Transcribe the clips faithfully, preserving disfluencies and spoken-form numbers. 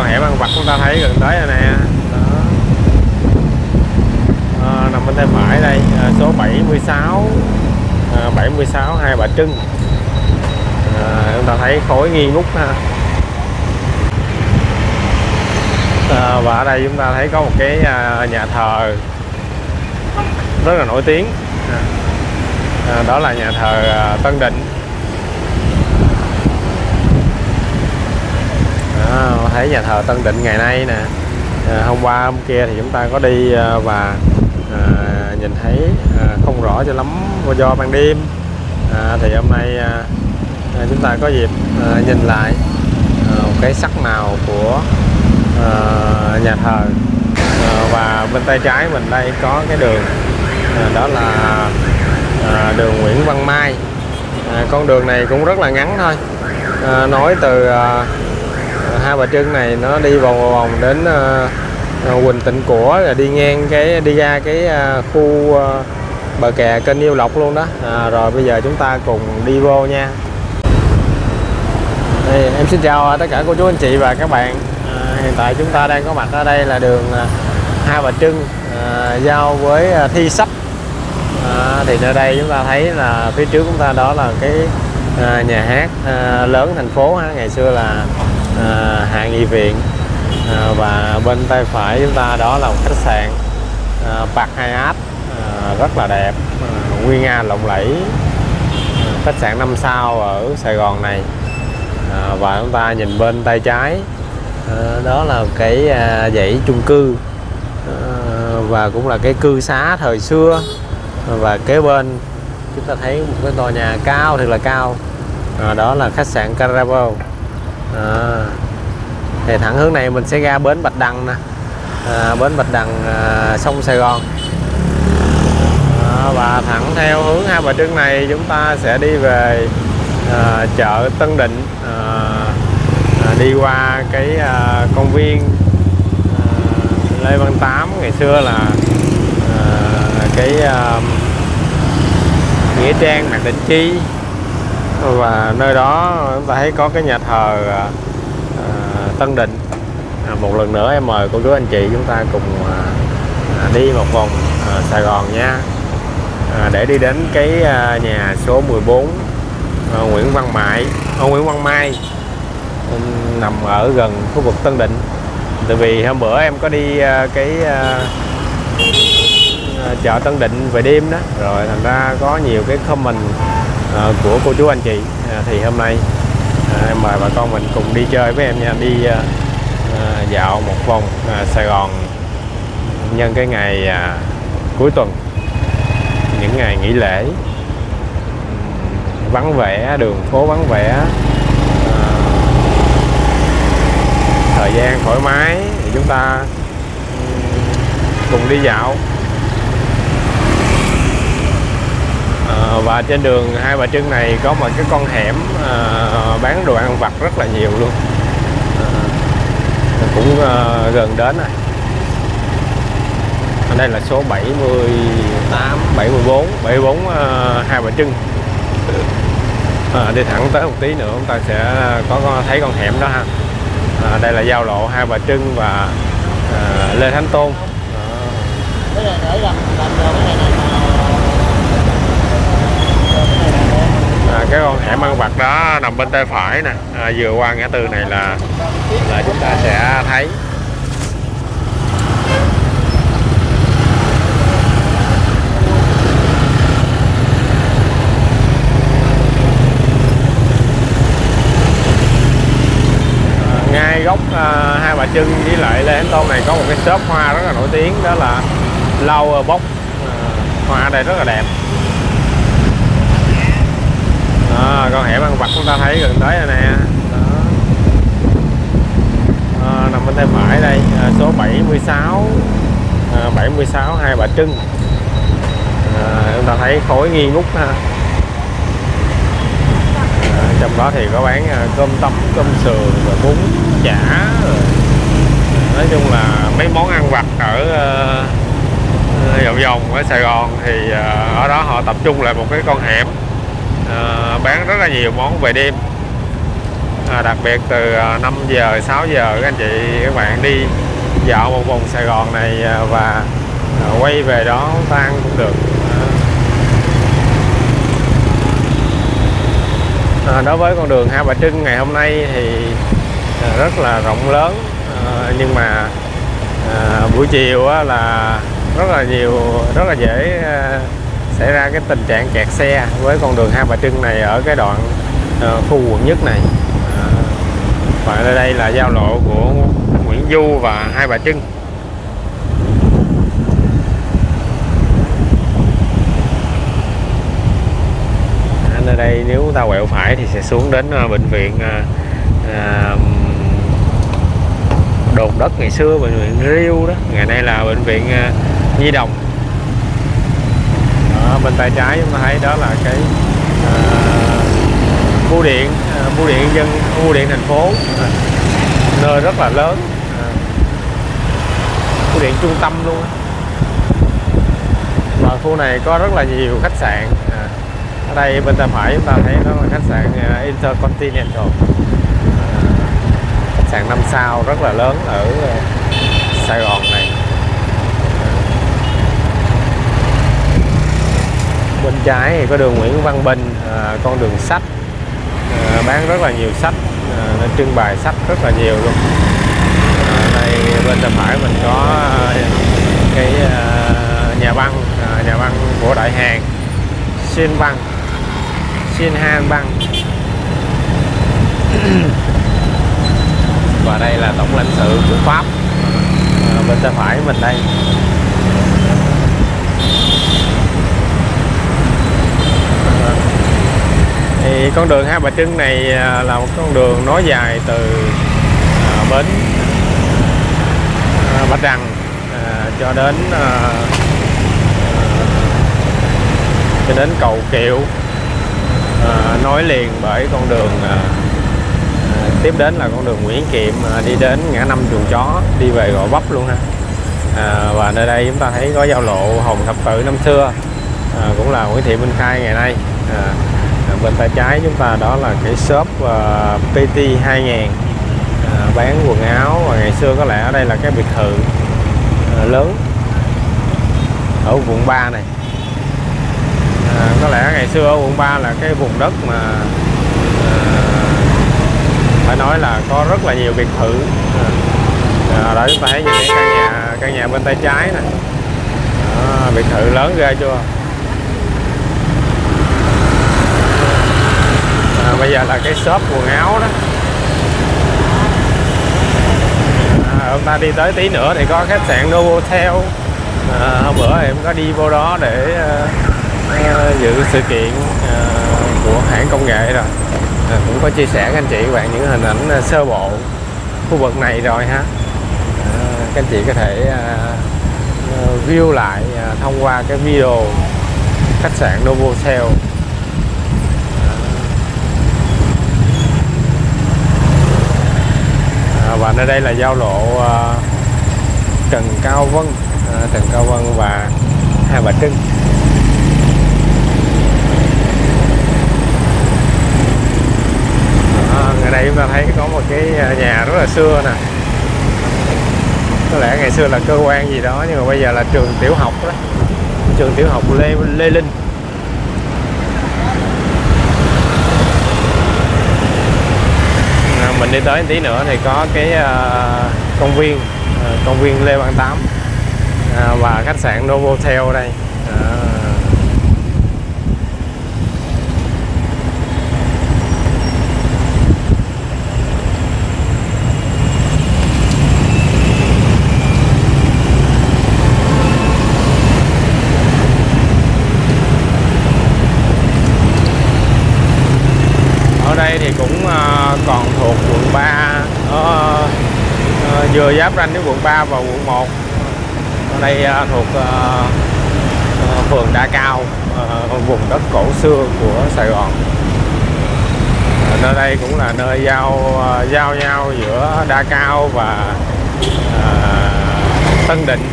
hẻm ăn vặt chúng ta thấy gần tới rồi nè. Đó. À, nằm bên tay phải đây, à, số bảy mươi sáu, à, bảy mươi sáu Hai Bà Trưng. À, chúng ta thấy khối nghi ngút ha. À, và ở đây chúng ta thấy có một cái à, nhà thờ rất là nổi tiếng. À, đó là nhà thờ à, Tân Định. À, thấy nhà thờ Tân Định ngày nay nè. À, hôm qua hôm kia thì chúng ta có đi à, và à, nhìn thấy à, không rõ cho lắm do ban đêm. À, thì hôm nay à, chúng ta có dịp à, nhìn lại à, một cái sắc màu của à, nhà thờ. À, và bên tay trái mình đây có cái đường, à, đó là à, đường Nguyễn Văn Mai. À, con đường này cũng rất là ngắn thôi. À, nói từ à, Hai Bà Trưng này nó đi vòng vòng đến à, Quỳnh Tịnh Của, rồi đi ngang cái đi ra cái à, khu à, bờ kè kênh Nhiêu Lộc luôn đó. À, rồi bây giờ chúng ta cùng đi vô nha. Đây, em xin chào tất cả cô chú anh chị và các bạn. À, hiện tại chúng ta đang có mặt ở đây là đường à, Hai Bà Trưng à, giao với à, Thi Sách. À, thì ở đây chúng ta thấy là phía trước chúng ta đó là cái à, nhà hát à, lớn thành phố ha. Ngày xưa là à, Hạ Nghị Viện. À, và bên tay phải chúng ta đó là một khách sạn à, Park Hyatt à, rất là đẹp, à, nguy nga lộng lẫy, à, khách sạn năm sao ở Sài Gòn này. À, và chúng ta nhìn bên tay trái à, đó là cái à, dãy chung cư à, và cũng là cái cư xá thời xưa. Và kế bên chúng ta thấy một cái tòa nhà cao thật là cao, à, đó là khách sạn Carnival. À, thì thẳng hướng này mình sẽ ra bến Bạch Đằng nè, à, bến Bạch Đằng à, sông Sài Gòn. À, và thẳng theo hướng Hai Bà Trưng này chúng ta sẽ đi về à, chợ Tân Định, à, à, đi qua cái à, công viên à, Lê Văn Tám. Ngày xưa là à, cái à, nghĩa trang Mạc Định Chi, và nơi đó chúng ta thấy có cái nhà thờ à, Tân Định. À, một lần nữa em mời cô chú anh chị chúng ta cùng à, đi một vòng à, Sài Gòn nha, à, để đi đến cái à, nhà số mười bốn à, Nguyễn Văn Mại, à, Nguyễn Văn Mai, um, nằm ở gần khu vực Tân Định. Tại vì hôm bữa em có đi à, cái à, chợ Tân Định về đêm đó, rồi thành ra có nhiều cái comment à, của cô chú anh chị. À, thì hôm nay à, em mời bà con mình cùng đi chơi với em nha, đi à, à, dạo một vòng à, Sài Gòn nhân cái ngày à, cuối tuần, những ngày nghỉ lễ, vắng vẻ, đường phố vắng vẻ, à, thời gian thoải mái thì chúng ta cùng đi dạo. À, và trên đường Hai Bà Trưng này có một cái con hẻm à, bán đồ ăn vặt rất là nhiều luôn, à, cũng à, gần đến này. Ở đây là số bảy mươi tám, bảy mươi bốn, bảy mươi bốn à, Hai Bà Trưng. À, đi thẳng tới một tí nữa chúng ta sẽ có, có thấy con hẻm đó ha. À, đây là giao lộ Hai Bà Trưng và à, Lê Thánh Tôn. À, cái con hẻm ăn vặt đó nằm bên tay phải nè, à, vừa qua ngã tư này là là chúng ta sẽ thấy. À, ngay góc à, Hai Bà Trưng với lại Lê Thánh Tôn này có một cái shop hoa rất là nổi tiếng, đó là Flower Box. À, hoa ở đây rất là đẹp. À, con hẻm ăn vặt chúng ta thấy gần tới rồi nè. Đó. À, nằm bên tay phải đây, à, số bảy mươi sáu, à, bảy mươi sáu Hai Bà Trưng. À, chúng ta thấy khối nghi ngút ha. À, trong đó thì có bán à, cơm tấm, cơm sườn, rồi bún chả, rồi nói chung là mấy món ăn vặt ở uh, vòng vòng ở Sài Gòn thì uh, ở đó họ tập trung lại một cái con hẻm. À, bán rất là nhiều món về đêm. à, đặc biệt từ năm giờ sáu giờ các anh chị các bạn đi dạo một vòng Sài Gòn này và à, quay về đó tan cũng được. À, đối với con đường Hai Bà Trưng ngày hôm nay thì à, rất là rộng lớn, à, nhưng mà à, buổi chiều á, là rất là nhiều rất là dễ à, xảy ra cái tình trạng kẹt xe với con đường Hai Bà Trưng này ở cái đoạn à, khu quận nhất này. À, và ở đây là giao lộ của Nguyễn Du và Hai Bà Trưng. Ở đây nếu chúng ta quẹo phải thì sẽ xuống đến uh, bệnh viện uh, uh, Đồn Đất, ngày xưa bệnh viện Riêu đó, ngày nay là bệnh viện uh, Nhi Đồng. Đó, bên tay trái chúng ta thấy đó là cái uh, bưu điện uh, bưu điện dân bưu điện thành phố, uh, nơi rất là lớn, uh, bưu điện trung tâm luôn. Và khu này có rất là nhiều khách sạn. uh, Ở đây bên tay phải chúng ta thấy đó là khách sạn Intercontinental, khách sạn năm sao rất là lớn ở Sài Gòn này. Bên trái thì có đường Nguyễn Văn Bình, con đường sách, bán rất là nhiều sách, nên trưng bày sách rất là nhiều luôn. Đây bên tay phải mình có cái nhà băng, nhà băng của Đại Hàn, Xuyên Băng, Xuyên Han Băng. Và đây là tổng lãnh sự của Pháp, à, bên tay phải mình đây. Thì con đường Hai Bà Trưng này là một con đường nối dài từ à, bến à, Bạch Đằng à, cho đến à, cho đến cầu Kiệu, à, nối liền bởi con đường à, à, tiếp đến là con đường Nguyễn Kiệm, à, đi đến ngã năm Chuồng Chó, đi về Gò Vấp luôn ha. À, và nơi đây chúng ta thấy có giao lộ Hồng Thập Tự năm xưa, à, cũng là Nguyễn Thị Minh Khai ngày nay. À, à, bên tay trái chúng ta đó là cái shop uh, pê tê hai nghìn, à, bán quần áo, và ngày xưa có lẽ ở đây là cái biệt thự à, lớn ở quận ba này. À, có lẽ ngày xưa ở quận ba là cái vùng đất mà à, phải nói là có rất là nhiều biệt thự. À, đó chúng ta thấy những cái căn nhà căn nhà bên tay trái này, à, biệt thự lớn ghê chưa. À, bây giờ là cái shop quần áo đó. À, chúng ta đi tới tí nữa thì có khách sạn Novotel. À, hôm bữa em có đi vô đó để uh, Uh, dự sự kiện uh, của hãng công nghệ rồi, uh, cũng có chia sẻ các anh chị các bạn những hình ảnh uh, sơ bộ khu vực này rồi ha. Uh, các anh chị có thể uh, uh, view lại uh, thông qua cái video khách sạn Novotel. Uh, uh, và nơi đây là giao lộ uh, Trần Cao Vân, uh, Trần Cao Vân và Hai Bà Trưng. Ở đây chúng ta thấy có một cái nhà rất là xưa nè, có lẽ ngày xưa là cơ quan gì đó, nhưng mà bây giờ là trường tiểu học đó, trường tiểu học Lê Lê Linh. À, mình đi tới tí nữa thì có cái uh, công viên uh, công viên Lê Văn Tám, uh, và khách sạn Novotel đây. Uh, đây thì cũng uh, còn thuộc quận ba, uh, uh, vừa giáp ranh với quận ba và quận một. Ở đây uh, thuộc uh, uh, phường Đa Cao, uh, vùng đất cổ xưa của Sài Gòn. Uh, nơi đây cũng là nơi giao uh, giao nhau giữa Đa Cao và uh, Tân Định.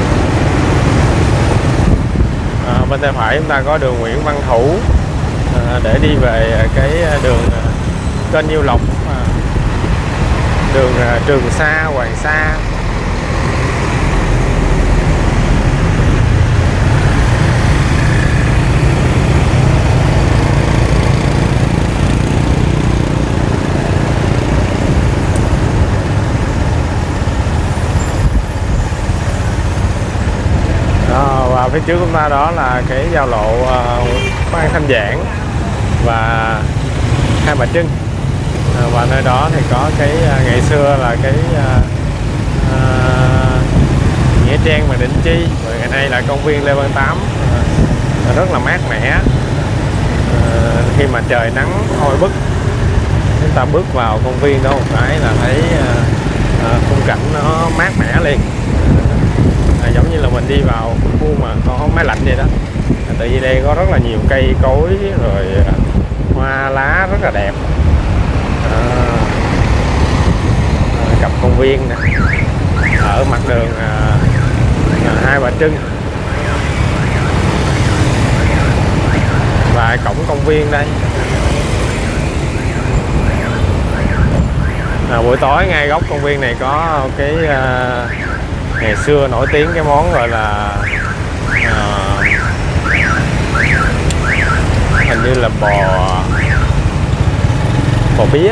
Bên tay phải chúng ta có đường Nguyễn Văn Thủ, để đi về cái đường kênh Nhiêu Lộc, đường Trường Sa, Hoàng Sa. Và phía trước chúng ta đó là cái giao lộ uh, Phan Thanh Giảng và Hai Bà Trưng, à, và nơi đó thì có cái uh, ngày xưa là cái uh, uh, Nghĩa Trang và Định Chi, và ngày nay là công viên Lê Văn Tám, uh, rất là mát mẻ. Uh, khi mà trời nắng oi bức, chúng ta bước vào công viên đó một cái là thấy uh, uh, khung cảnh nó mát mẻ liền. À, giống như là mình đi vào khu mà có máy lạnh vậy đó. À, tự nhiên đây có rất là nhiều cây cối rồi hoa lá rất là đẹp. À, à, cặp công viên nè, ở mặt đường à, à, Hai Bà Trưng và cổng công viên đây. À, buổi tối ngay góc công viên này có cái à, ngày xưa nổi tiếng cái món gọi là uh, hình như là bò bò bía,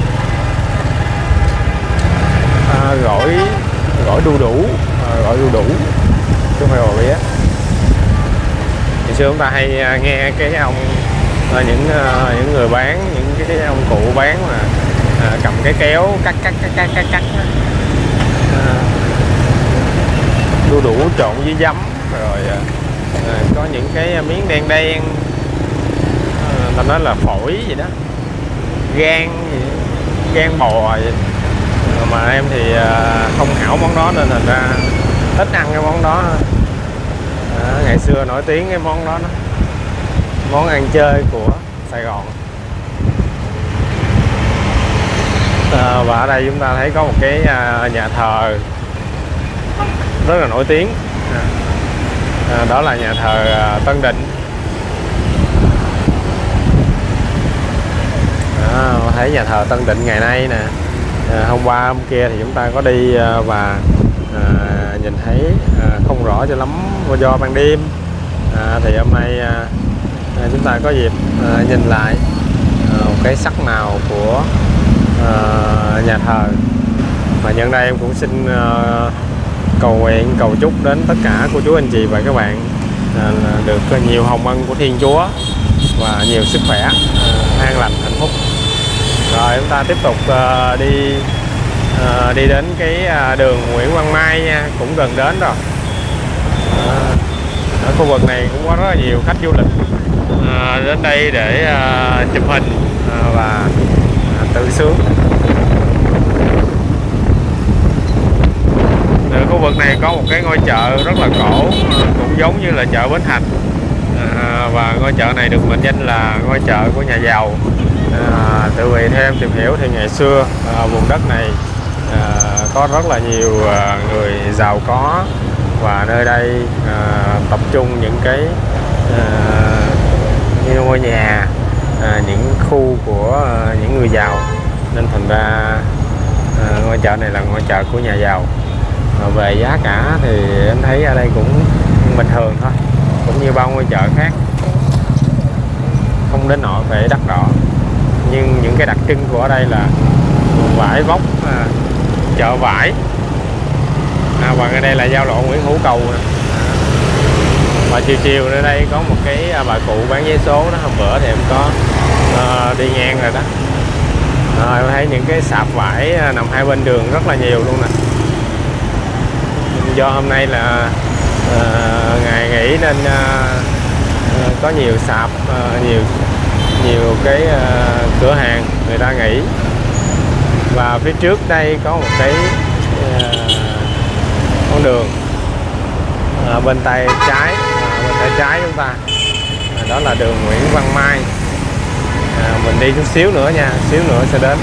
à, gỏi gỏi đu đủ, à, gỏi đu đủ chứ không phải bò bía. Ngày xưa chúng ta hay nghe cái ông những những người bán, những cái ông cụ bán mà à, cầm cái kéo cắt cắt cắt cắt cắt cắt à, đu đủ trộn với giấm, rồi à, có những cái miếng đen đen, à, ta nói là phổi gì đó, gan gì đó, gan bò vậy. Mà em thì à, không hảo món đó nên thành ra ít ăn cái món đó. À, ngày xưa nổi tiếng cái món đó, đó món ăn chơi của Sài Gòn. À, và ở đây chúng ta thấy có một cái à, nhà thờ rất là nổi tiếng, à, đó là nhà thờ à, Tân Định. À, thấy nhà thờ Tân Định ngày nay nè. À, hôm qua hôm kia thì chúng ta có đi à, và à, nhìn thấy à, không rõ cho lắm do ban đêm. À, thì hôm nay à, chúng ta có dịp à, nhìn lại à, một cái sắc màu của à, nhà thờ. Và nhân đây em cũng xin à, cầu nguyện, cầu chúc đến tất cả cô chú anh chị và các bạn à, được nhiều hồng ân của Thiên Chúa và nhiều sức khỏe, à, an lành, hạnh phúc. Rồi chúng ta tiếp tục à, đi à, đi đến cái à, đường Nguyễn Văn Mai nha, cũng gần đến rồi. À, ở khu vực này cũng có rất là nhiều khách du lịch à, đến đây để à, chụp hình à, và à, tự sướng. Từ khu vực này có một cái ngôi chợ rất là cổ, cũng giống như là chợ Bến Thành, à, và ngôi chợ này được mệnh danh là ngôi chợ của nhà giàu. À, tự vì theo em tìm hiểu thì ngày xưa à, vùng đất này à, có rất là nhiều à, người giàu có, và nơi đây à, tập trung những cái à, như ngôi nhà, à, những khu của à, những người giàu, nên thành ra à, ngôi chợ này là ngôi chợ của nhà giàu. À, về giá cả thì em thấy ở đây cũng bình thường thôi, cũng như bao ngôi chợ khác, không đến nỗi phải đắt đỏ. Nhưng những cái đặc trưng của ở đây là vải vóc, à, chợ vải, à, và ngay đây là giao lộ Nguyễn Hữu Cầu nè. Và chiều chiều nơi đây có một cái à, bà cụ bán vé số đó, hôm bữa thì em có à, đi ngang rồi đó. À, em thấy những cái sạp vải à, nằm hai bên đường rất là nhiều luôn nè. Do hôm nay là à, ngày nghỉ nên à, à, có nhiều sạp, à, nhiều nhiều cái à, cửa hàng người ta nghỉ. Và phía trước đây có một cái à, con đường à, bên tay trái, à, bên tay trái chúng ta, à, đó là đường Nguyễn Văn Mai. À, mình đi chút xíu nữa nha, xíu nữa sẽ đến.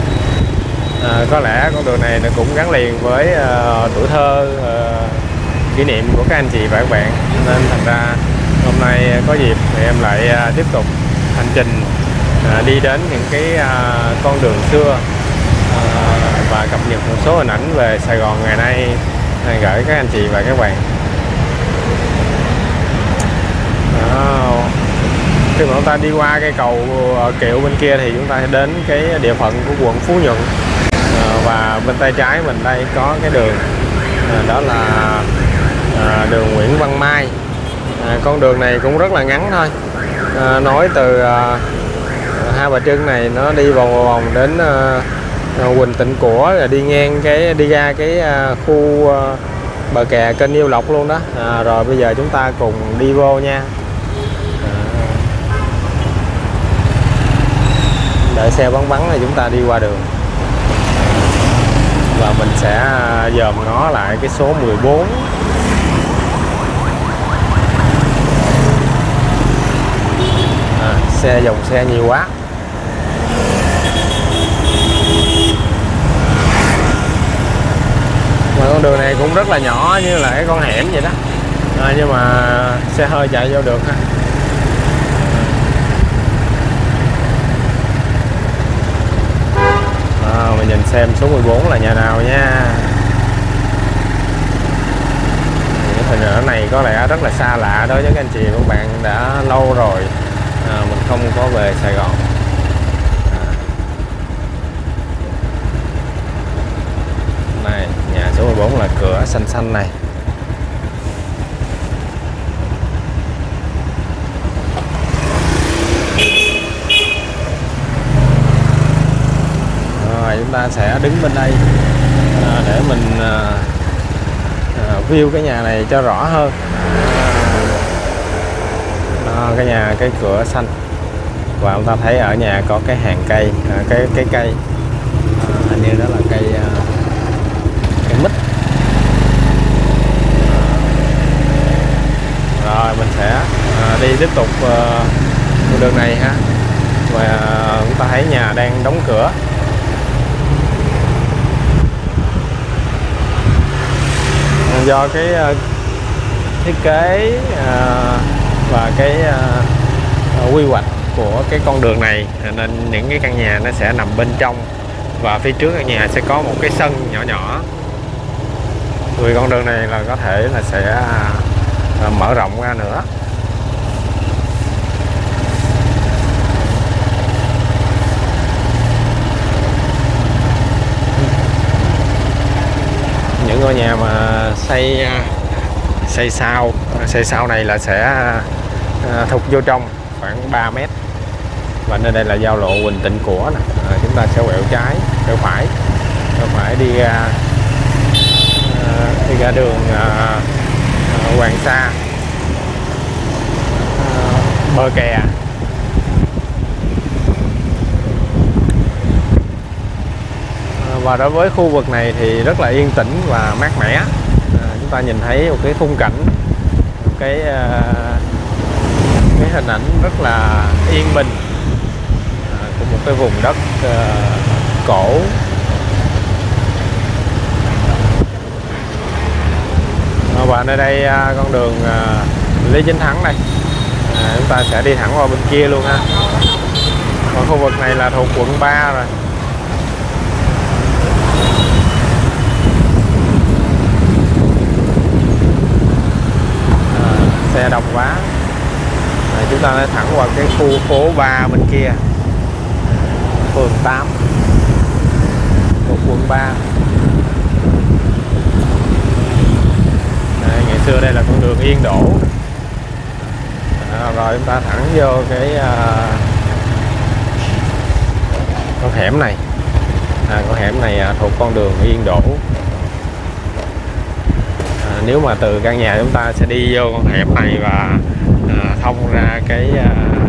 À, có lẽ con đường này nó cũng gắn liền với uh, tuổi thơ uh, kỷ niệm của các anh chị và các bạn, nên thành ra hôm nay có dịp thì em lại à, tiếp tục hành trình à, đi đến những cái à, con đường xưa à, và cập nhật một số hình ảnh về Sài Gòn ngày nay à, gửi các anh chị và các bạn. Đó. Khi mà chúng ta đi qua cây cầu Kiệu bên kia thì chúng ta sẽ đến cái địa phận của quận Phú Nhuận, à, và bên tay trái mình đây có cái đường à, đó là à, đường Nguyễn Văn Mai. À, con đường này cũng rất là ngắn thôi, à, nói từ à, Hai Bà Trưng này nó đi vòng vòng đến à, Huỳnh Tịnh Của, rồi đi ngang cái đi ra cái à, khu à, bờ kè kênh Nhiêu Lộc luôn đó. À, rồi bây giờ chúng ta cùng đi vô nha. Đợi xe bắn bắn thì chúng ta đi qua đường và mình sẽ dòm ngó lại cái số mười bốn. À, xe dòng xe nhiều quá. Mà con đường này cũng rất là nhỏ, như là cái con hẻm vậy đó, à, nhưng mà xe hơi chạy vô được ha. À, mình nhìn xem số mười bốn là nhà nào nha. Những hình ảnh này có lẽ rất là xa lạ đối với các anh chị và các bạn, đã lâu rồi à, mình không có về Sài Gòn. À. Này, nhà số mười bốn là cửa xanh xanh này. Chúng ta sẽ đứng bên đây à, để mình à, à, view cái nhà này cho rõ hơn. À, cái nhà cái cửa xanh, và chúng ta thấy ở nhà có cái hàng cây, à, cái cái cây à, hình như đó là cây à, cây mít. À, rồi mình sẽ à, đi tiếp tục à, đường này ha, và à, chúng ta thấy nhà đang đóng cửa. Do cái uh, thiết kế uh, và cái uh, quy hoạch của cái con đường này nên những cái căn nhà nó sẽ nằm bên trong, và phía trước căn nhà sẽ có một cái sân nhỏ nhỏ. Vì con đường này là có thể là sẽ uh, mở rộng ra nữa. Những ngôi nhà mà xây xây sau xây sau này là sẽ thụt vô trong khoảng ba mét, và nơi đây là giao lộ Huỳnh Tịnh Của nè. À, chúng ta sẽ quẹo trái quẹo phải quẹo phải đi ra đi ra đường à, Hoàng Sa, à, bờ kè. Và đối với khu vực này thì rất là yên tĩnh và mát mẻ. À, chúng ta nhìn thấy một cái khung cảnh, một cái uh, cái hình ảnh rất là yên bình à, của một cái vùng đất uh, cổ. À, và nơi đây uh, con đường uh, Lý Chính Thắng đây, à, chúng ta sẽ đi thẳng qua bên kia luôn ha. Còn khu vực này là thuộc quận ba rồi. Xe đông quá. À, chúng ta sẽ thẳng vào cái khu phố ba bên kia, phường tám, thuộc quận ba. Đây, ngày xưa đây là con đường Yên Đỗ. À, rồi chúng ta thẳng vô cái uh, con hẻm này. À, con hẻm này uh, thuộc con đường Yên Đỗ. Nếu mà từ căn nhà chúng ta sẽ đi vô con hẻm này và à, thông ra cái à,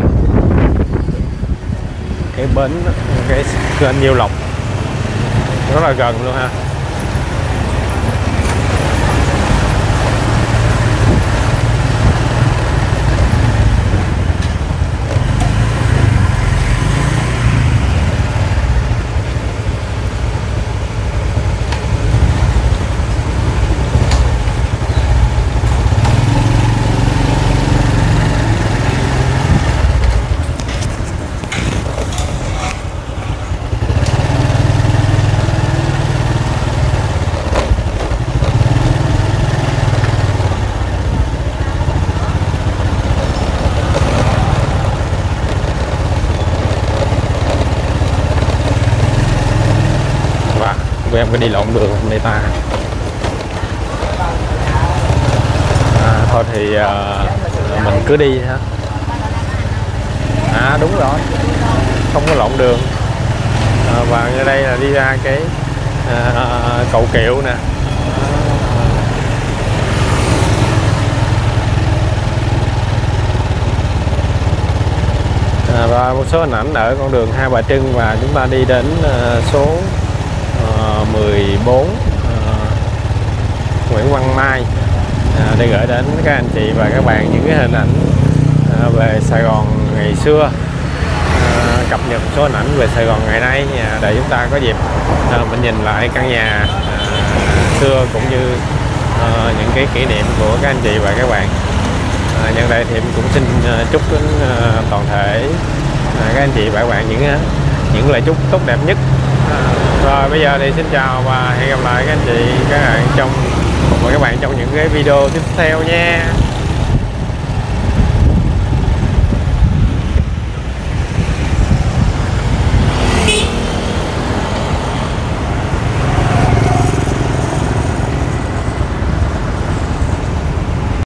cái bến, cái kênh Nhiêu Lộc, rất là gần luôn ha. có đi lộn đường người ta. À, thôi thì uh, mình cứ đi ha. À đúng rồi, không có lộn đường. À, và ở đây là đi ra cái à, cầu Kiệu nè. À, và một số hình ảnh ở con đường Hai Bà Trưng, và chúng ta đi đến uh, số uh, mười bốn uh, Nguyễn Văn Mai à, để gửi đến các anh chị và các bạn những cái hình ảnh à, về Sài Gòn ngày xưa, à, cập nhật số hình ảnh về Sài Gòn ngày nay à, để chúng ta có dịp à, mình nhìn lại căn nhà à, xưa cũng như à, những cái kỷ niệm của các anh chị và các bạn. À, nhân đây thì cũng xin uh, chúc đến uh, toàn thể uh, các anh chị và các bạn những uh, những lời chúc tốt đẹp nhất. Uh, rồi bây giờ thì xin chào và hẹn gặp lại các anh chị các bạn trong và các bạn trong những cái video tiếp theo nha.